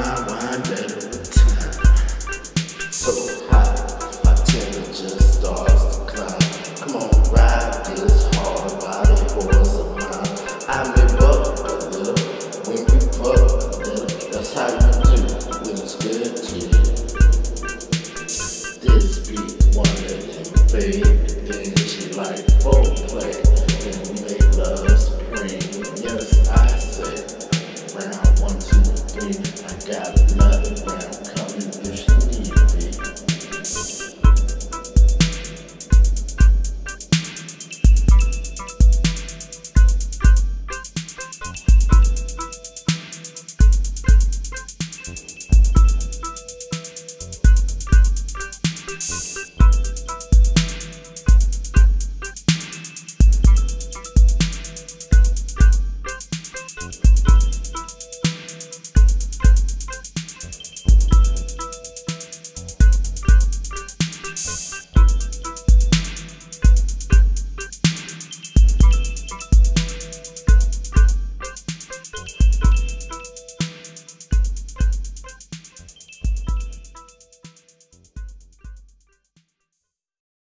wine better with time. So hot, my temperature starts to climb. Come on, ride this hard body horse of mine. I live up a little when you fuck a little. That's how you do when it's good to you. This be one of them favorite things you like foreplay. When we make love spring, yes I say. Round 1, 2, 3, I got another round.